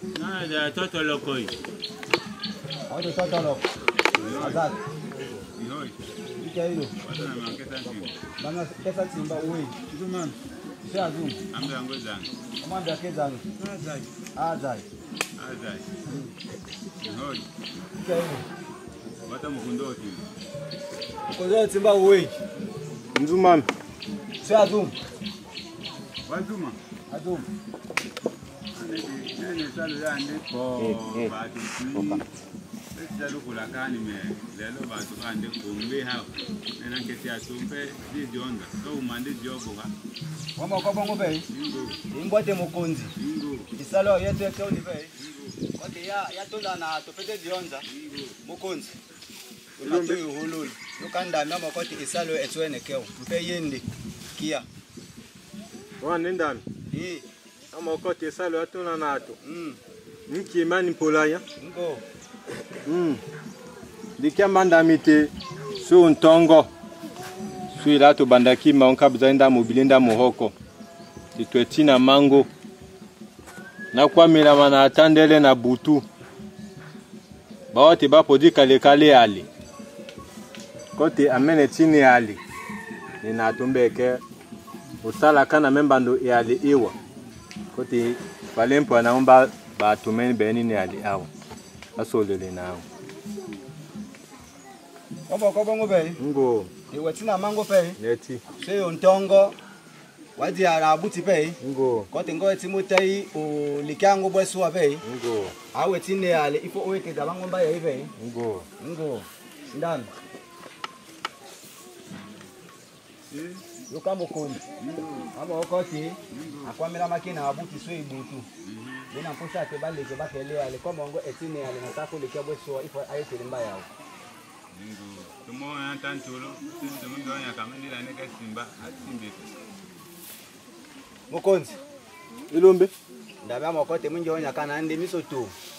Non, de toto lokoi. Oh, de toto lok. Azat. Ihoi. Ikailo. Watu na manketa nsimba. Bana kesa simba uwe. Zuman. Shazum. Ambe angozana. Amanda kezana. Azai. Azai. Azai. Ihoi. Ikailo. Wata mukundoti. Mukundoti simba uwe. Nzumam. Shazum. Wazuma. Azum. Nene salo ya ande ko batu ki. Salo kula kani me lelo batu ande kumbe hao. Nena kesi atumpe di jonda. So umande jobo ha. Wama kwa bongo bei. Imbote mukonzi. Isalo yetu yake uni bei. Wote ya tonda na topete dionza. Mukonzi. Unatu hululu. Ukanda mama koti isalo etwene keo. Mpe yende kia. Wane ndami. Ama okoti esalo atuna nato. Nki mani polaya. Ngo. Dikiamba ndamite su ntongo. Sui lato bandaki maonka bzainda mobilinda muhoko. Titwetina mango. Na kwa mila mana atandele na butu. Baote bapodi kale ali. Kote amene chini ali. Nina atumbeke. Usala kana membando ali iwa. Kote palempo anaomba batumeni beni ni ali awa. Asolele na awa. Wama kwa bongo bei. Ngo. Iwetina mango bei. Neti. Seyo ntongo. Wadi arabuti bei. Ngo. Kote ngo etimutei o likango bwesuwa bei. Ngo. Awe tine ale ifo oweke dabango mba ya bei. Ngo. Ngo. Ndani. Yoka mukondi. Aba okoti. Akwamira makina abuti so ibutu. Bina mpusha ke bale ke bakele ale kwa mongo etine ale natako likia bwesuwa ifo ayete mba yao. Ningu. Tumo ya tantolo. Tumo ndo ya kamendila neka simba asimbe. Mukonzi. Ilombe. Ndabe amakote munje onya kana ndi misoto.